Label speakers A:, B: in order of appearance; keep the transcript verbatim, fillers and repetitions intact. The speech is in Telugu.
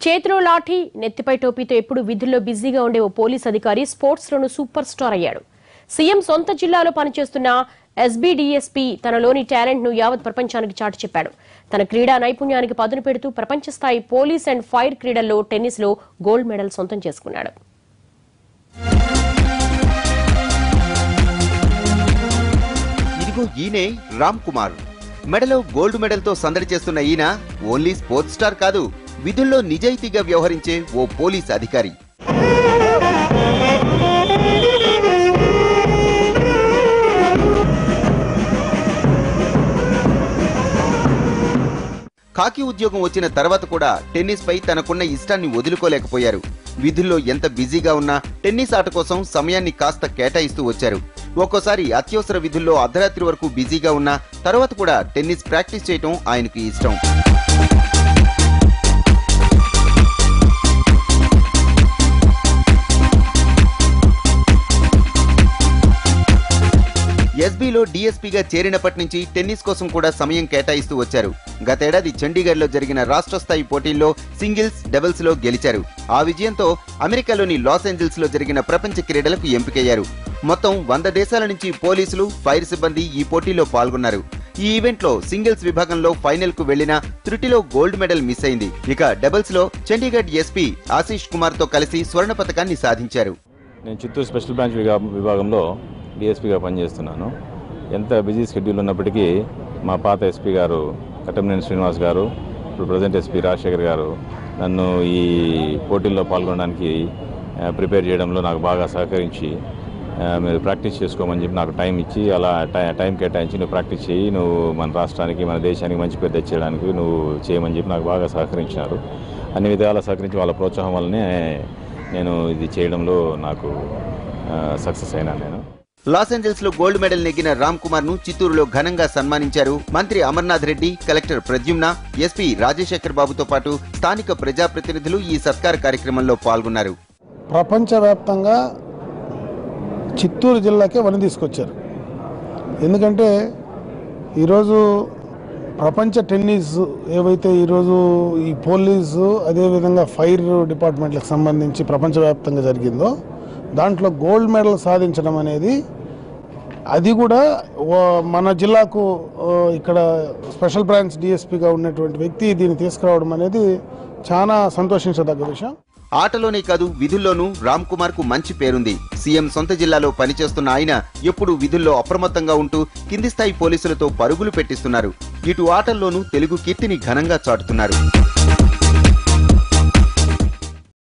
A: చేతిలో లాఠీ నెత్తిపై టోపీతో ఎప్పుడు విధుల్లో బిజీగా ఉండే ఓ పోలీస్ అధికారి స్పోర్ట్స్ లోను సూపర్ స్టార్ అయ్యాడు. సీఎం సొంత జిల్లాలో పనిచేస్తున్న ఎస్బీ డీఎస్పీ తనలోని టాలెంట్ ను యావత్ ప్రపంచానికి చాటి చెప్పాడు. తన క్రీడా నైపుణ్యానికి పదును పెడుతూ ప్రపంచ స్థాయి పోలీస్ అండ్ ఫైర్ క్రీడల్లో టెన్నిస్ లో గోల్డ్ మెడల్ సొంతం చేసుకున్నాడు.
B: ఇదిగో ఈయనే రామ్ కుమార్. మెడలో గోల్డ్ మెడల్ తో సందడి చేస్తున్న ఈయన ఓన్లీ స్పోర్ట్స్ స్టార్ కాదు, విధుల్లో నిజాయితీగా వ్యవహరించే ఓ పోలీస్ అధికారి. కాకి ఉద్యోగం వచ్చిన తర్వాత కూడా టెన్నిస్ పై తనకున్న ఇష్టాన్ని వదులుకోలేకపోయారు. విధుల్లో ఎంత బిజీగా ఉన్నా టెన్నిస్ ఆట కోసం సమయాన్ని కాస్త కేటాయిస్తూ వచ్చారు. ఒక్కోసారి అత్యవసర విధుల్లో అర్ధరాత్రి వరకు బిజీగా ఉన్నా తర్వాత కూడా టెన్నిస్ ప్రాక్టీస్ చేయటం ఆయనకు ఇష్టం. ఎస్బీలో డీఎస్పీగా చేరినప్పటి నుంచి టెన్నిస్ కోసం కూడా సమయం కేటాయిస్తూ వచ్చారు. గతేడాది చండీగఢ్ లో జరిగిన రాష్ట్ర స్థాయి పోటీల్లో సింగిల్స్, డబుల్స్ లో గెలిచారు. ఆ విజయంతో అమెరికాలోని లాస్ ఏంజల్స్ లో జరిగిన ప్రపంచ క్రీడలకు ఎంపికయ్యారు. మొత్తం వంద దేశాల నుంచి పోలీసులు, ఫైర్ సిబ్బంది ఈ పోటీలో పాల్గొన్నారు. ఈ ఈవెంట్ లో సింగిల్స్ విభాగంలో ఫైనల్ కు వెళ్లిన త్రుటిలో గోల్డ్ మెడల్ మిస్ అయింది. ఇక డబుల్స్ లో చండీగఢ్ ఎస్పీ ఆశీష్ కుమార్ తో కలిసి స్వర్ణ పతకాన్ని సాధించారు.
C: నేను చిత్తూరు స్పెషల్ బ్రాంచ్ విభాగంలో డిఎస్పీగా పనిచేస్తున్నాను. ఎంత బిజీ షెడ్యూల్ ఉన్నప్పటికీ మా పాత ఎస్పీ గారు కట్టమనేని శ్రీనివాస్ గారు, ఇప్పుడు ప్రజెంట్ ఎస్పీ రాజశేఖర్ గారు నన్ను ఈ పోటీల్లో పాల్గొనడానికి ప్రిపేర్ చేయడంలో నాకు బాగా సహకరించి మీరు ప్రాక్టీస్ చేసుకోమని చెప్పి నాకు టైం ఇచ్చి, అలా టైం కేటాయించి నువ్వు ప్రాక్టీస్ చేయి, నువ్వు మన రాష్ట్రానికి మన దేశానికి మంచి పేరు తెచ్చేయడానికి నువ్వు చేయమని చెప్పి నాకు బాగా సహకరించినారు. అన్ని విధాలా సహకరించి వాళ్ళ ప్రోత్సాహం వల్లనే నేను ఇది చేయడంలో నాకు సక్సెస్ అయినా. నేను
B: లాస్ ఏంజల్స్ లో గోల్డ్ మెడల్ నెగ్గిన రామ్ కుమార్ ను చిత్తూరులో ఘనంగా సన్మానించారు. మంత్రి అమర్నాథ్ రెడ్డి, కలెక్టర్ ప్రద్యుమ్న, ఎస్పీ రాజశేఖర్ బాబుతో పాటు స్థానిక ప్రజాప్రతినిధులు ఈ సత్కార కార్యక్రమంలో పాల్గొన్నారు.
D: ప్రపంచవ్యాప్తంగా చిత్తూరు జిల్లాకే వని తీసుకొచ్చారు. ఎందుకంటే ఈరోజు ప్రపంచ టెన్నిస్ ఏవైతే ఈరోజు ఈ పోలీసు అదేవిధంగా ఫైర్ డిపార్ట్మెంట్లకు సంబంధించి ప్రపంచవ్యాప్తంగా జరిగిందో దాంట్లో గోల్డ్ మెడల్ సాధించడం అనేది, అది కూడా మన జిల్లాకు ఇక్కడ స్పెషల్ బ్రాంచ్ డిఎస్పీగా ఉన్నటువంటి వ్యక్తి దీన్ని తీసుకురావడం అనేది చాలా సంతోషించదగ్గ విషయం.
B: ఆటలోనే కాదు విధుల్లోనూ రామ్ కుమార్ కు మంచి పేరుంది. సీఎం సొంత జిల్లాలో పనిచేస్తున్న ఆయన ఎప్పుడు విధుల్లో అప్రమత్తంగా ఉంటూ కింది స్థాయి పోలీసులతో పరుగులు పెట్టిస్తున్నారు. ఇటు ఆటల్లోనూ తెలుగు కీర్తిని ఘనంగా చాటుతున్నారు.